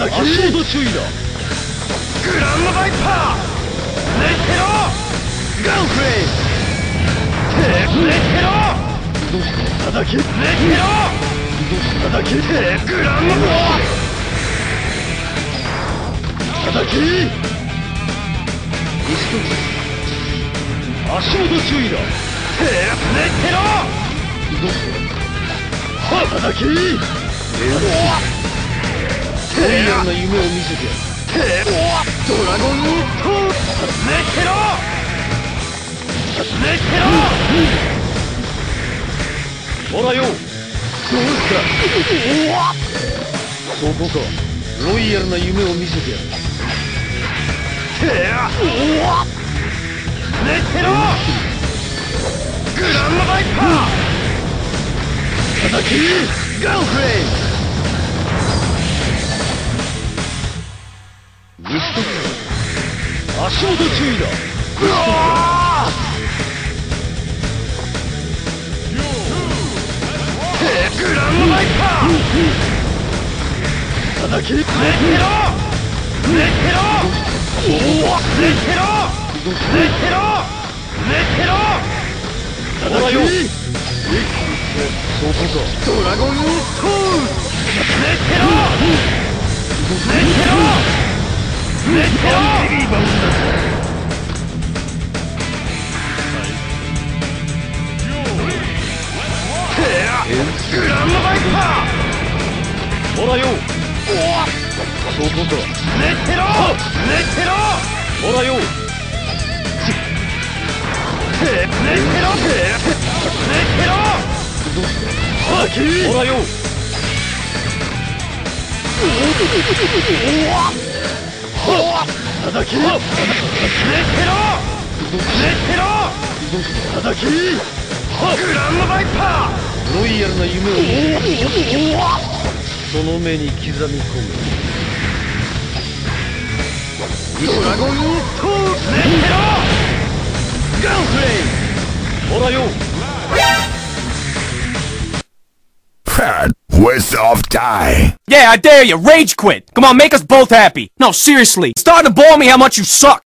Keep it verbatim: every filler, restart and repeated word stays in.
足元注意だ。グランドバイパー寝てろ。ガンフレイム寝てろ。どうした叩き寝てろ。どうした叩きグランドバイ叩き足元注意だ。寝てろ。どうしたは叩きロイヤルな夢を見せてやる。ドラゴンイート寝てろ。寝てろ。ほらよ。どうしたそこか。ロイヤルな夢を見せてやる。寝てろ。グランドバイパー叩きガンフレイミスト足元注意だ。うわグランドバイパー叩き寝てろ。寝てろ。寝てろ。寝てろ。寝てろ。ほらよ。そこか。ドラゴンイート寝てろ。寝てろ。寝てろ。グランドバイパーほらよ。そこか。寝てろ。寝てろ。ほらよ。寝てろ。寝てろ。ほらよ。叩き寝てろ。寝てろ。叩きグランドバイパーロイヤルな夢をその目に刻み込む。ドラゴンイート寝てろ。ガンフレイほらよ。 Waste of time. Yeah, I dare you. Rage quit. Come on, make us both happy. No, seriously. It's starting to bore me how much you suck.